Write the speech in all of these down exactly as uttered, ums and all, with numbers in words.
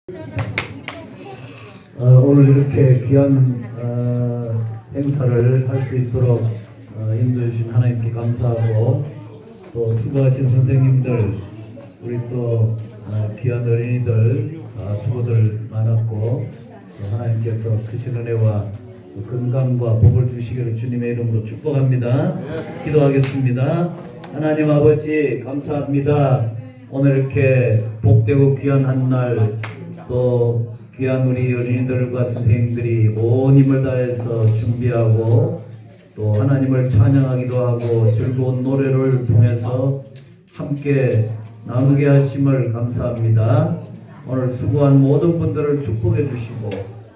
어, 오늘 이렇게 귀한 어, 행사를 할 수 있도록 어, 인도해 주신 하나님께 감사하고, 또 수고하신 선생님들, 우리 또 어, 귀한 어린이들 어, 수고들 많았고, 또 하나님께서 크신 은혜와 또 건강과 복을 주시기를 주님의 이름으로 축복합니다. 기도하겠습니다. 하나님 아버지 감사합니다. 오늘 이렇게 복되고 귀한 한날, 또 귀한 우리 어린이들과 선생님들이 온 힘을 다해서 준비하고 또 하나님을 찬양하기도 하고 즐거운 노래를 통해서 함께 나누게 하심을 감사합니다. 오늘 수고한 모든 분들을 축복해 주시고,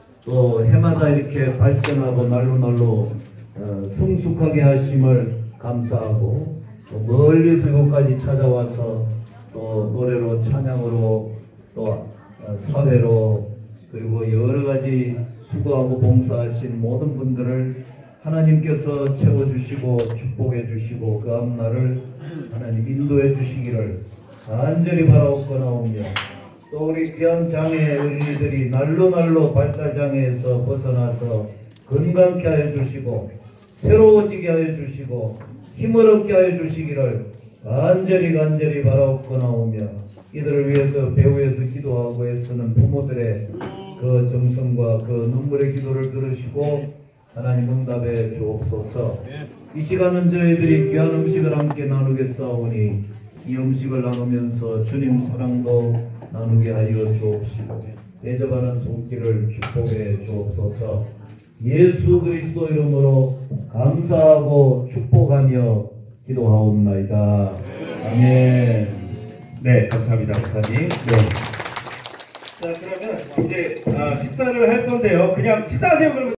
또 해마다 이렇게 발전하고 날로 날로 어, 성숙하게 하심을 감사하고, 또 멀리서 이곳까지 찾아와서 또 노래로 찬양으로 또 어, 사회로 그리고 여러가지 수고하고 봉사하신 모든 분들을 하나님께서 채워주시고 축복해 주시고 그 앞날을 하나님 인도해 주시기를 간절히 바라옵고나오며, 또 우리 귀한 장애 어린이들이 날로 날로 발달장애에서 벗어나서 건강케 하여 주시고 새로워지게 하여 주시고 힘을 얻게 하여 주시기를 간절히 간절히 바라옵고나오며, 이들을 위해서 배후에서 기도하고 애쓰는 부모들의 그 정성과 그 눈물의 기도를 들으시고 하나님 응답해 주옵소서. 이 시간은 저희들이 귀한 음식을 함께 나누겠사오니 이 음식을 나누면서 주님 사랑도 나누게 하여 주옵시고 대접하는 손길을 축복해 주옵소서. 예수 그리스도 이름으로 감사하고 축복하며 기도하옵나이다. 아멘. 네, 감사합니다, 목사님. 네. 자, 그러면 이제 아, 식사를 할 건데요. 그냥 식사하세요, 그러면.